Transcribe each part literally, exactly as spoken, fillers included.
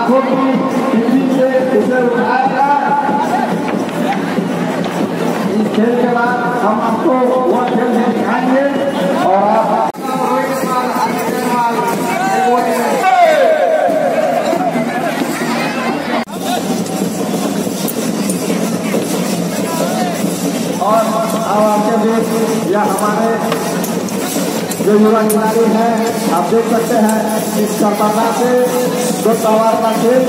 आंखों की स्थिति से उसे उठाया जाए। इस खेल के बाद हम आपको वो खेल दिखाएंगे और आप और अब आपके बीच या हमारे जो युवा खिलाड़ी हैं, आप देख सकते हैं इस कर्तव्य से दो तलवार का खेल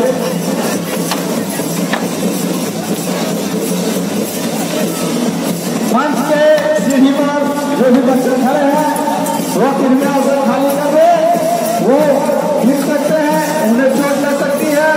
मंच के सीढ़ी पर जो भी बच्चे खड़े हैं वो कृपया उसे खाली कर दे, वो लिख सकते हैं, उन्हें चोट लग सकती है।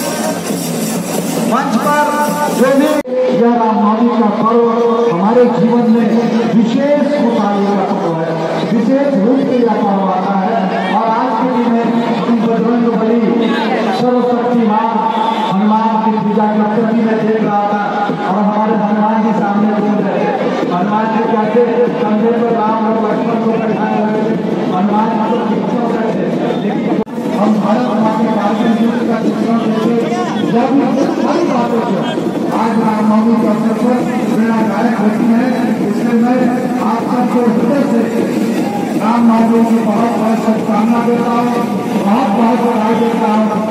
मंच पर जो भी यह रामनवमी का पर्व हमारे जीवन में विशेष खुशहाली का पर्व है, विशेष रूप से यह पर्व आता है। और आज के दिन में बजरंग बली सर्वशक्तिमान हनुमान की पूजा करते हुए मैं देख रहा था और हमारे हनुमान जी सामने बोल रहे थे। हनुमान जी कहते कंधे पर राम और लक्ष्मण को बैठाए हुए थे, हनुमान जी को पीछे करते, लेकिन हम भारत माँ के कारगिल युद्ध का चित्रण देते जब सारी बातों को आज रामनवमी के अवसर पर प्रेरणादायक होती है। इसलिए मैं आप सबको हृदय से रामनवमी की बहुत बहुत शुभकामना देता हूँ, बहुत बहुत बधाई देता हूँ।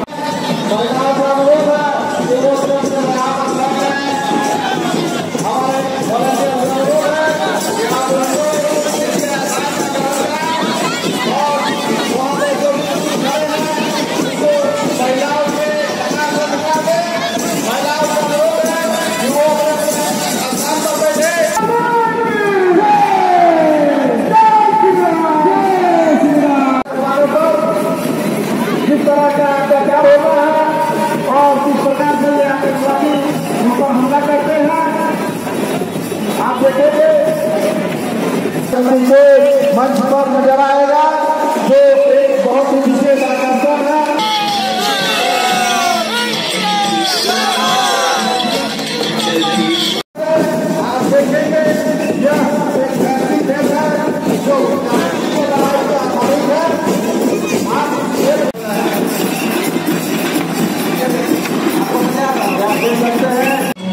जिस तरह का अत्याचार होता है और किस प्रकार से आतंकवादी उन पर हमला करते हैं, आप देखेंगे मंच पर नजर आएगा जो एक बहुत ही विशेष आकर्षण है। आप देखेंगे यह एक ऐसी देश है जो आधारित है। आप देख सकते हैं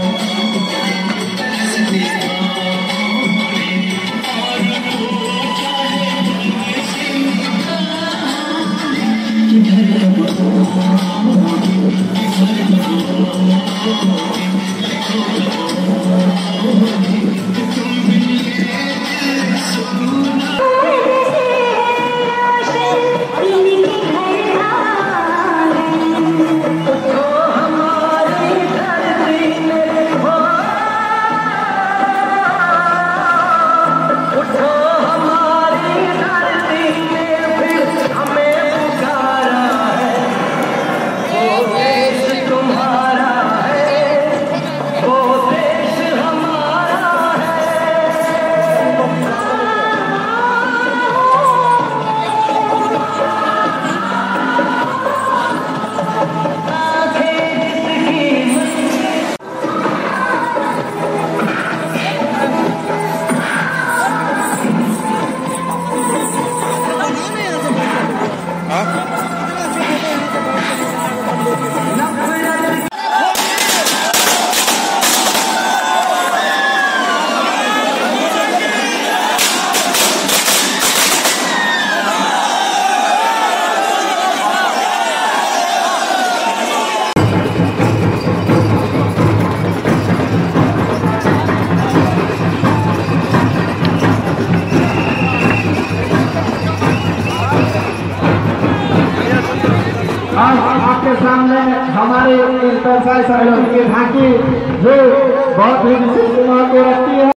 आज आपके सामने हमारे सहयोगी की झांकी जो बहुत ही विशेष महत्व रखती है।